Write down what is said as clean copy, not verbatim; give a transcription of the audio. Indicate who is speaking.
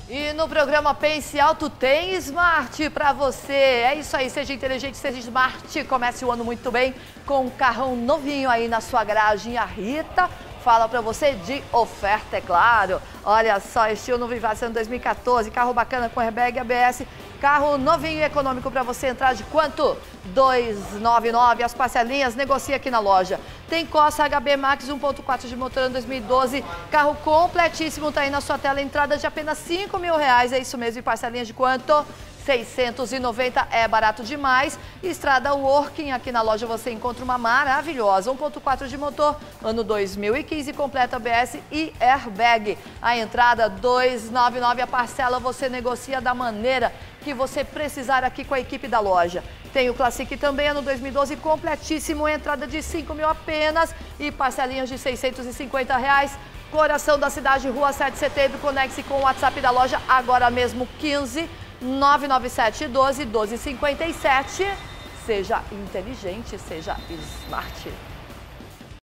Speaker 1: E no programa Pense Alto tem Smart para você. É isso aí, seja inteligente, seja Smart. Comece o ano muito bem com um carrão novinho aí na sua garagem. A Rita fala para você de oferta, é claro. Olha só, este Uno Vivace 2014, carro bacana com airbag ABS. Carro novinho e econômico para você entrar de quanto? 299, as parcelinhas, negocia aqui na loja. Tem Corsa HB Max 1.4 de motor em 2012, carro completíssimo, tá aí na sua tela, entrada de apenas R$5.000, é isso mesmo, e parcelinhas de quanto? 690, é barato demais. Estrada Working, aqui na loja você encontra uma maravilhosa, 1.4 de motor, ano 2015, completa ABS e airbag. A entrada 299, a parcela você negocia da maneira que você precisar aqui com a equipe da loja. Tem o Classic também, ano 2012, completíssimo, entrada de R$5.000 apenas e parcelinhas de R$650. Coração da cidade, Rua 7 de Setembro, conecte-se com o WhatsApp da loja agora mesmo, 15 997 12 1257. Seja inteligente, seja Smart.